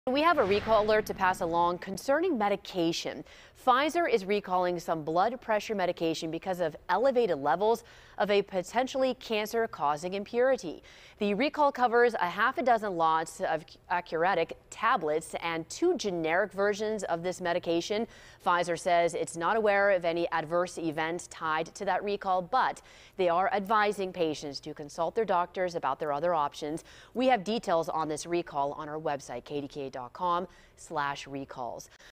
We have a recall alert to pass along concerning medication. Pfizer is recalling some blood pressure medication because of elevated levels of a potentially cancer-causing impurity. The recall covers a half a dozen lots of Accurate tablets and 2 generic versions of this medication. Pfizer says it's not aware of any adverse events tied to that recall, but they are advising patients to consult their doctors about their other options. We have details on this recall on our website, KDKA.com/recalls.